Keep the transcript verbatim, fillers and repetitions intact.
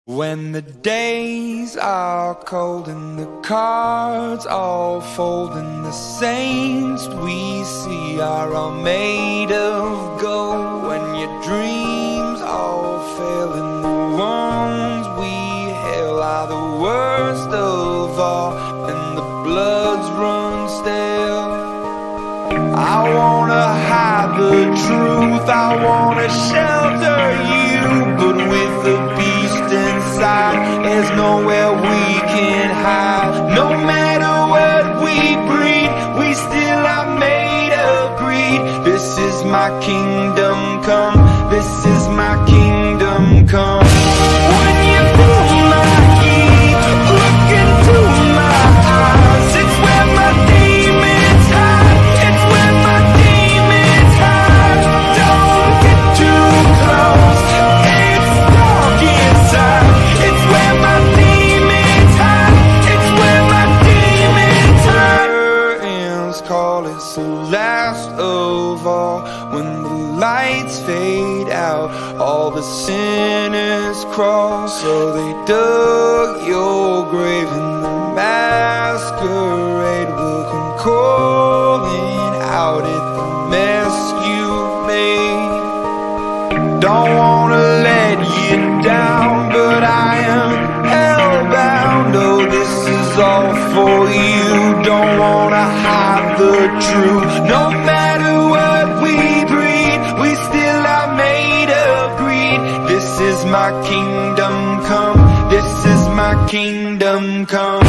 When the days are cold and the cards all fold and the saints we see are all made of gold, when your dreams all fail and the ones we hail are the worst of all and the bloods run stale, I wanna hide the truth, I wanna shelter you, but with the beast inside, there's nowhere we can hide. No matter what we breed, we still are made of greed. This is my kingdom come, this is my kingdom come. When you pull my key, look into my eyes, it's where my demons hide, it's where my demons hide. Don't get too close, it's dark inside, it's where my demons hide, it's where my demons hide. Curtains call, it's the last of all. When the lights fade out, all the sinners crawl. So they dug your grave and the masquerade will come calling out at the mess you made. Don't wanna let you down, but I am hellbound. Oh, this is all for you. Don't wanna hide the truth. No matter what we breed, we still are made of greed. This is my kingdom come, this is my kingdom come.